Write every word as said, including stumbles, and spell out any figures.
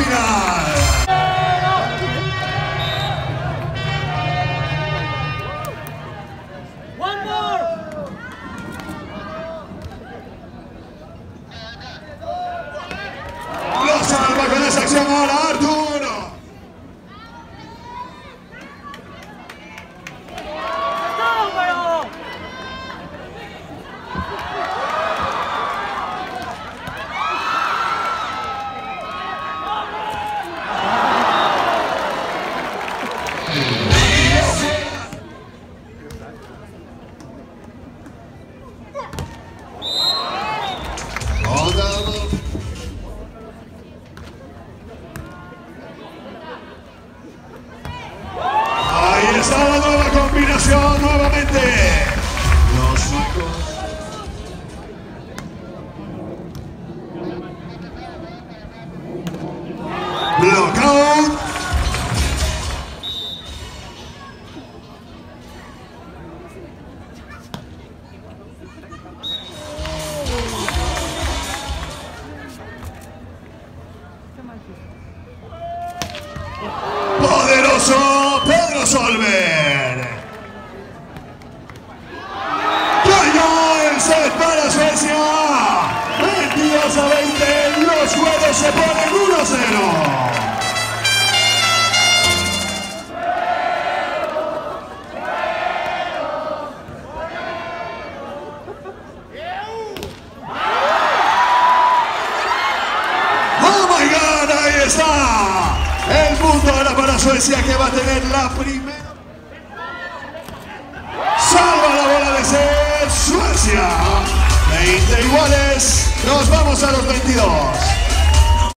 final. Lo salva con esa acción ahora Arturo. Ahí está la nueva combinación nuevamente. Los suecos. Blockout. Poderoso Pedro Solver. Cayó el set para Suecia. veintidós a veinte. Los juegos se ponen uno a cero. Oh my God, ahí está. El punto ahora para Suecia, que va a tener la primera. Salva la bola de ser Suecia. veinte iguales. Nos vamos a los veintidós.